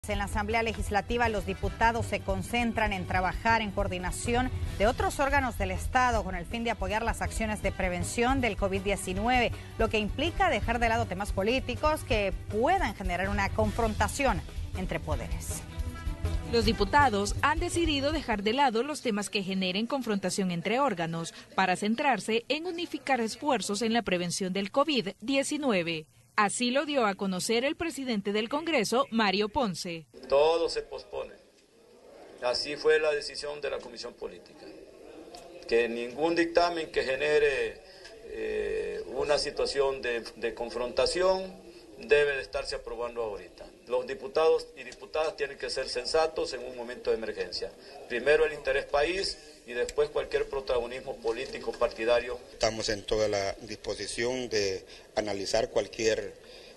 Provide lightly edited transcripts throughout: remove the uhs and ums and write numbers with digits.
En la Asamblea Legislativa, los diputados se concentran en trabajar en coordinación de otros órganos del Estado con el fin de apoyar las acciones de prevención del COVID-19, lo que implica dejar de lado temas políticos que puedan generar una confrontación entre poderes. Los diputados han decidido dejar de lado los temas que generen confrontación entre órganos para centrarse en unificar esfuerzos en la prevención del COVID-19. Así lo dio a conocer el presidente del Congreso, Mario Ponce. Todo se pospone. Así fue la decisión de la Comisión Política. Que ningún dictamen que genere una situación de confrontación debe de estarse aprobando ahorita. Los diputados y diputadas tienen que ser sensatos en un momento de emergencia. Primero el interés país y después cualquier protagonismo político partidario. Estamos en toda la disposición de analizar cualquier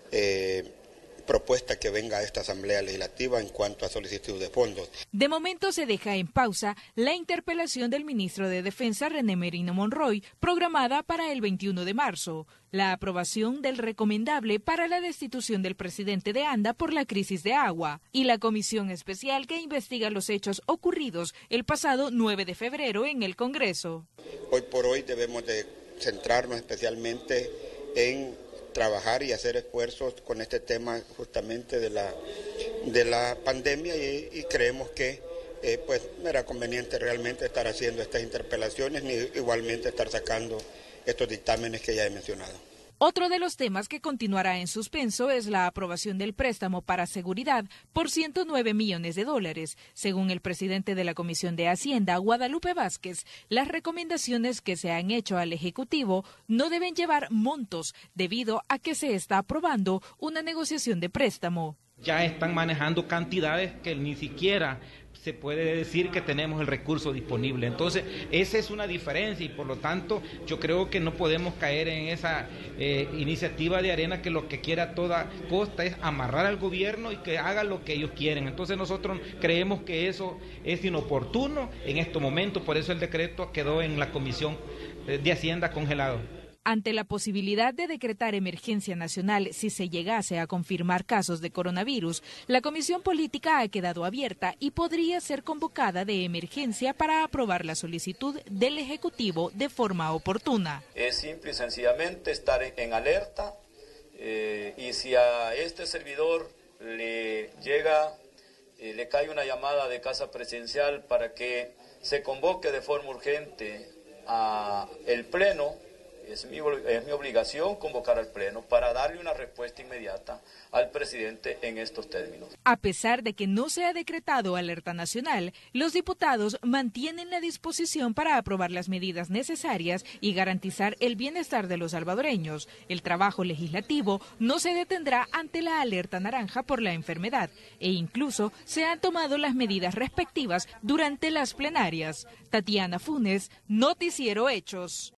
propuesta que venga a esta Asamblea Legislativa en cuanto a solicitud de fondos. De momento se deja en pausa la interpelación del ministro de Defensa, René Merino Monroy, programada para el 21 de marzo. La aprobación del recomendable para la destitución del presidente de ANDA por la crisis de agua y la comisión especial que investiga los hechos ocurridos el pasado 9 de febrero en el Congreso. Hoy por hoy debemos de centrarnos especialmente en trabajar y hacer esfuerzos con este tema justamente de la pandemia y creemos que pues no era conveniente realmente estar haciendo estas interpelaciones ni igualmente estar sacando estos dictámenes que ya he mencionado. Otro de los temas que continuará en suspenso es la aprobación del préstamo para seguridad por $109 millones. Según el presidente de la Comisión de Hacienda, Guadalupe Vázquez, las recomendaciones que se han hecho al Ejecutivo no deben llevar montos debido a que se está aprobando una negociación de préstamo. Ya están manejando cantidades que ni siquiera se puede decir que tenemos el recurso disponible. Entonces, esa es una diferencia y por lo tanto yo creo que no podemos caer en esa iniciativa de Arena que lo que quiere a toda costa es amarrar al gobierno y que haga lo que ellos quieren. Entonces nosotros creemos que eso es inoportuno en estos momentos, por eso el decreto quedó en la Comisión de Hacienda congelado. Ante la posibilidad de decretar emergencia nacional si se llegase a confirmar casos de coronavirus, la Comisión Política ha quedado abierta y podría ser convocada de emergencia para aprobar la solicitud del Ejecutivo de forma oportuna. Es simple y sencillamente estar en alerta y si a este servidor le cae una llamada de casa presidencial para que se convoque de forma urgente a el Pleno, es mi obligación convocar al Pleno para darle una respuesta inmediata al presidente en estos términos. A pesar de que no se ha decretado alerta nacional, los diputados mantienen la disposición para aprobar las medidas necesarias y garantizar el bienestar de los salvadoreños. El trabajo legislativo no se detendrá ante la alerta naranja por la enfermedad e incluso se han tomado las medidas respectivas durante las plenarias. Tatiana Funes, Noticiero Hechos.